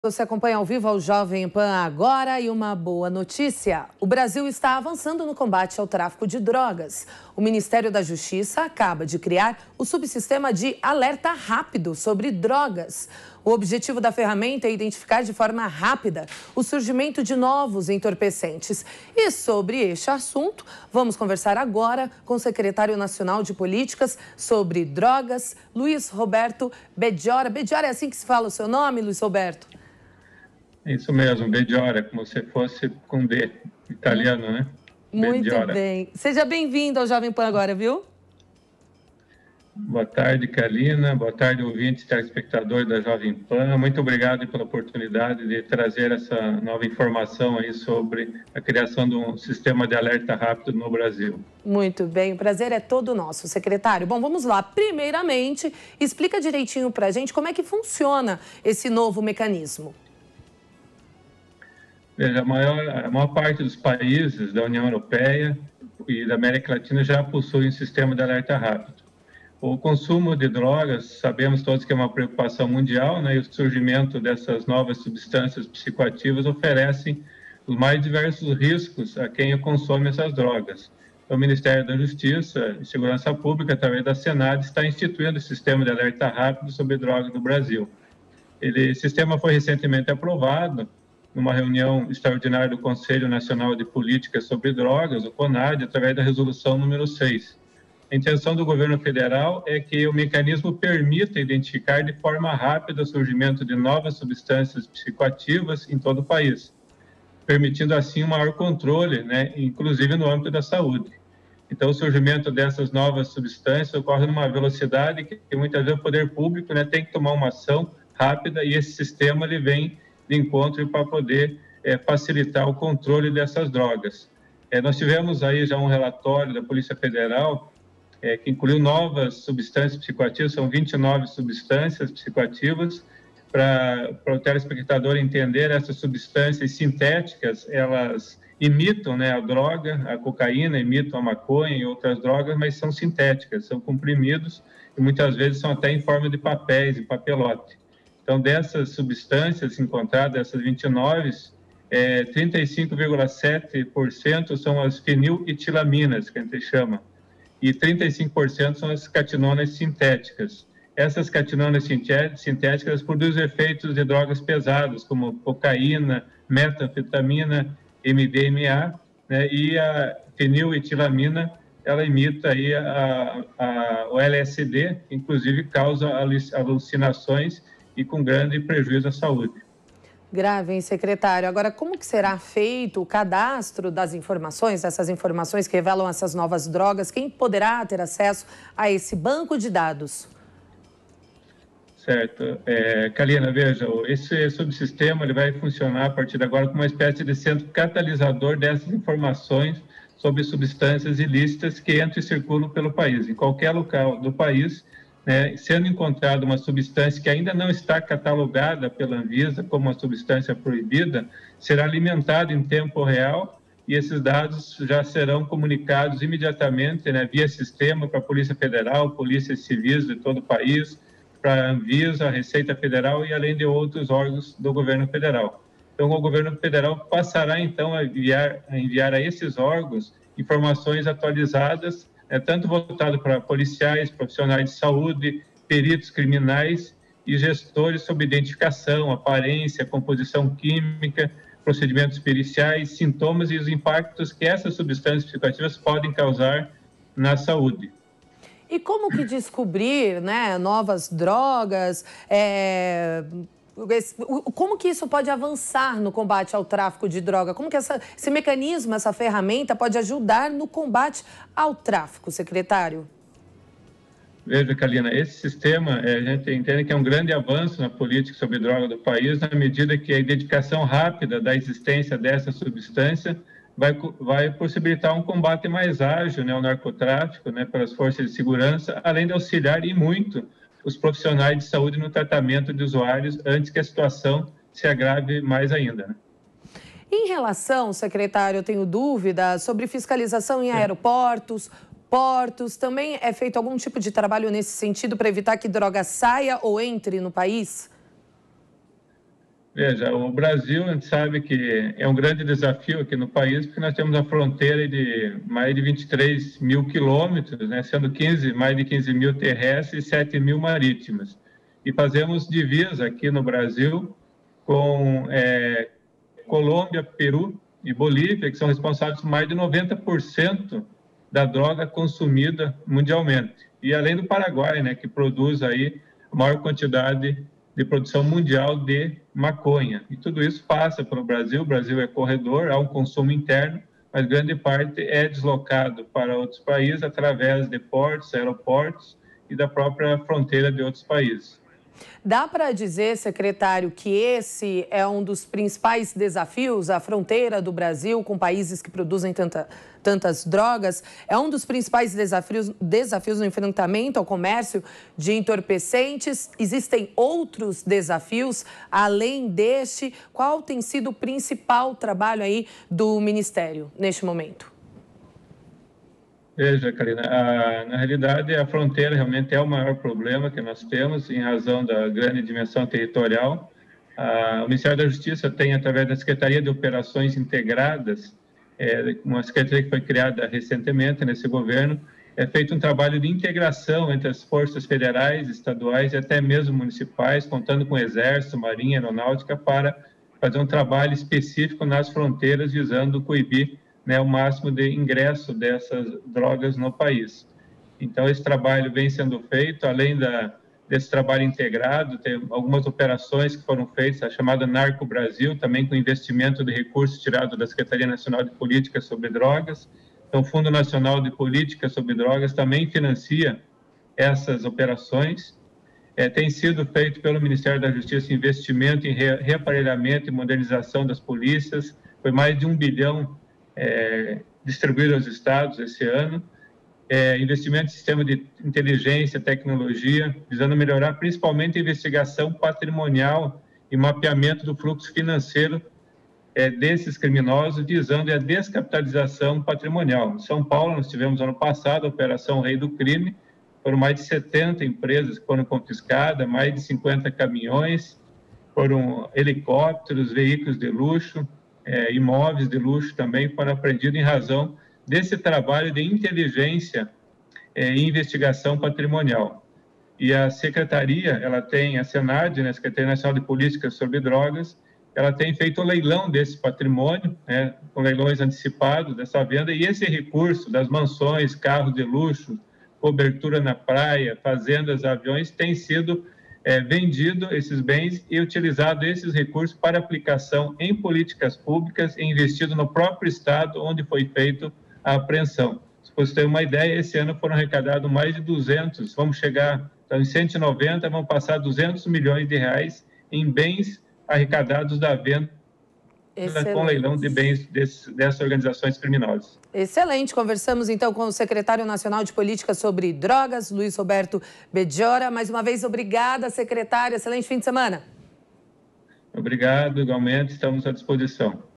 Você acompanha ao vivo ao Jovem Pan agora e uma boa notícia. O Brasil está avançando no combate ao tráfico de drogas. O Ministério da Justiça acaba de criar o subsistema de alerta rápido sobre drogas. O objetivo da ferramenta é identificar de forma rápida o surgimento de novos entorpecentes. E sobre este assunto, vamos conversar agora com o secretário nacional de Políticas sobre Drogas, Luiz Roberto Bediora. Bediora, é assim que se fala o seu nome, Luiz Roberto? Isso mesmo, Bediora, como se fosse com D, italiano, né? Muito Bediora. bem. Seja bem-vindo ao Jovem Pan agora, viu? Boa tarde, Kalina. Boa tarde, ouvintes, telespectadores da Jovem Pan. Muito obrigado pela oportunidade de trazer essa nova informação aí sobre a criação de um sistema de alerta rápido no Brasil. Muito bem, o prazer é todo nosso, secretário. Bom, vamos lá. Primeiramente, explica direitinho para a gente como é que funciona esse novo mecanismo. Veja, a maior parte dos países da União Europeia e da América Latina já possuem um sistema de alerta rápido. O consumo de drogas, sabemos todos que é uma preocupação mundial, né? E o surgimento dessas novas substâncias psicoativas oferecem os mais diversos riscos a quem consome essas drogas. Então, o Ministério da Justiça e Segurança Pública, através da Senado, está instituindo o sistema de alerta rápido sobre drogas no Brasil. Esse sistema foi recentemente aprovado numa reunião extraordinária do Conselho Nacional de Políticas sobre Drogas, o CONAD, através da resolução número 6. A intenção do governo federal é que o mecanismo permita identificar de forma rápida o surgimento de novas substâncias psicoativas em todo o país, permitindo assim um maior controle, né, inclusive no âmbito da saúde. Então, o surgimento dessas novas substâncias ocorre numa velocidade que muitas vezes o poder público, né, tem que tomar uma ação rápida, e esse sistema ele vem de encontro para poder facilitar o controle dessas drogas. Nós tivemos aí já um relatório da Polícia Federal que incluiu novas substâncias psicoativas, são 29 substâncias psicoativas. Para o telespectador entender, essas substâncias sintéticas, elas imitam, né, a droga, a cocaína, imitam a maconha e outras drogas, mas são sintéticas, são comprimidos e muitas vezes são até em forma de papéis e papelote. Então, dessas substâncias encontradas, essas 29, 35,7% são as feniletilaminas, que a gente chama, e 35% são as catinonas sintéticas. Essas catinonas sintéticas produzem efeitos de drogas pesadas, como cocaína, metanfetamina, MDMA, né? E a feniletilamina, ela imita aí o LSD, que inclusive causa alucinações e com grande prejuízo à saúde. Grave, hein, secretário? Agora, como que será feito o cadastro das informações, dessas informações que revelam essas novas drogas? Quem poderá ter acesso a esse banco de dados? Certo. Kalina, veja, esse subsistema ele vai funcionar a partir de agora como uma espécie de centro catalisador dessas informações sobre substâncias ilícitas que entram e circulam pelo país. Em qualquer local do país, né, sendo encontrada uma substância que ainda não está catalogada pela Anvisa como uma substância proibida, será alimentada em tempo real e esses dados já serão comunicados imediatamente, né, via sistema para a Polícia Federal, polícias civis de todo o país, para a Anvisa, a Receita Federal e além de outros órgãos do governo federal. Então, o governo federal passará, então, a enviar a esses órgãos informações atualizadas, tanto voltado para policiais, profissionais de saúde, peritos criminais e gestores sobre identificação, aparência, composição química, procedimentos periciais, sintomas e os impactos que essas substâncias psicoativas podem causar na saúde. E como que descobrir, né, novas drogas? Como que isso pode avançar no combate ao tráfico de droga? Como que esse mecanismo, essa ferramenta pode ajudar no combate ao tráfico, secretário? Veja, Kalina, esse sistema, a gente entende que é um grande avanço na política sobre droga do país, na medida que a identificação rápida da existência dessa substância vai possibilitar um combate mais ágil, né, ao narcotráfico, né, pelas forças de segurança, além de auxiliar e muito os profissionais de saúde no tratamento de usuários antes que a situação se agrave mais ainda, né? Em relação, secretário, eu tenho dúvidas sobre fiscalização em aeroportos, portos. Também é feito algum tipo de trabalho nesse sentido para evitar que droga saia ou entre no país? Veja, o Brasil, a gente sabe que é um grande desafio aqui no país, porque nós temos uma fronteira de mais de 23 mil quilômetros, né, sendo mais de 15 mil terrestres e 7 mil marítimas. E fazemos divisa aqui no Brasil com Colômbia, Peru e Bolívia, que são responsáveis por mais de 90% da droga consumida mundialmente. E além do Paraguai, né, que produz aí a maior quantidade de produção mundial de maconha. E tudo isso passa pelo Brasil. O Brasil é corredor, há um consumo interno, mas grande parte é deslocado para outros países através de portos, aeroportos e da própria fronteira de outros países. Dá para dizer, secretário, que esse é um dos principais desafios, a fronteira do Brasil com países que produzem tantas drogas, é um dos principais desafios no enfrentamento ao comércio de entorpecentes? Existem outros desafios além deste? Qual tem sido o principal trabalho aí do Ministério neste momento? Veja, Karina, na realidade a fronteira realmente é o maior problema que nós temos em razão da grande dimensão territorial. O Ministério da Justiça tem, através da Secretaria de Operações Integradas, uma secretaria que foi criada recentemente nesse governo, feito um trabalho de integração entre as forças federais, estaduais e até mesmo municipais, contando com o Exército, Marinha, Aeronáutica, para fazer um trabalho específico nas fronteiras, visando coibir, né, o máximo de ingresso dessas drogas no país. Então, esse trabalho vem sendo feito, além desse trabalho integrado, tem algumas operações que foram feitas, a chamada Narco Brasil, também com investimento de recursos tirados da Secretaria Nacional de Política sobre Drogas. Então, o Fundo Nacional de Política sobre Drogas também financia essas operações. Tem sido feito pelo Ministério da Justiça investimento em reaparelhamento e modernização das polícias, foi mais de 1 bilhão distribuído aos estados esse ano, investimento em sistema de inteligência, tecnologia, visando melhorar principalmente a investigação patrimonial e mapeamento do fluxo financeiro desses criminosos, visando a descapitalização patrimonial. Em São Paulo, nós tivemos ano passado a Operação Rei do Crime, foram mais de 70 empresas que foram confiscadas, mais de 50 caminhões, foram helicópteros, veículos de luxo, imóveis de luxo também foram apreendidos em razão desse trabalho de inteligência e investigação patrimonial. E a Secretaria, ela tem, a SENAD, né, a Secretaria Nacional de Política sobre Drogas, ela tem feito o leilão desse patrimônio, né, com leilões antecipados dessa venda, e esse recurso das mansões, carros de luxo, cobertura na praia, fazendas, aviões, tem sido vendido esses bens e utilizado esses recursos para aplicação em políticas públicas e investido no próprio estado onde foi feita a apreensão. Se você ter uma ideia, esse ano foram arrecadados mais de 200, vamos chegar então, em 190, vão passar 200 milhões de reais em bens arrecadados da venda com leilão de bens dessas organizações criminosas. Excelente. Conversamos então com o secretário nacional de Política sobre Drogas, Luiz Roberto Bedjora. Mais uma vez, obrigada, secretário. Excelente fim de semana. Obrigado, igualmente, estamos à disposição.